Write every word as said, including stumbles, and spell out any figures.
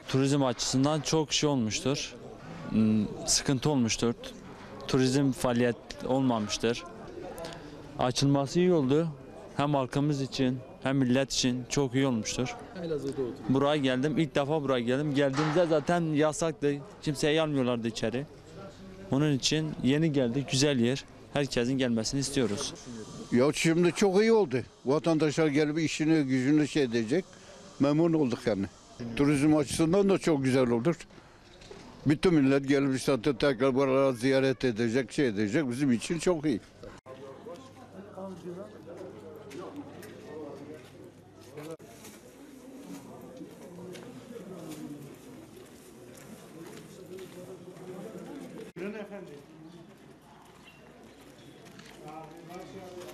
turizm açısından çok şey olmuştur. Hmm, Sıkıntı olmuştur. Turizm faaliyet olmamıştır. Açılması iyi oldu. Hem halkımız için hem millet için çok iyi olmuştur. Elazığ'da oturuyor. Buraya geldim. İlk defa buraya geldim. Geldiğimde zaten yasaktı. Kimseyi almıyorlardı içeri. Onun için yeni geldik. Güzel yer. Herkesin gelmesini istiyoruz. Ya şimdi çok iyi oldu. Vatandaşlar gelip işini gücünü şey edecek. Memnun olduk yani. Turizm açısından da çok güzel olur. Bütün millet gelip işte tekrar buralara ziyaret edecek, şey edecek. Bizim için çok iyi. Buyurun efendim.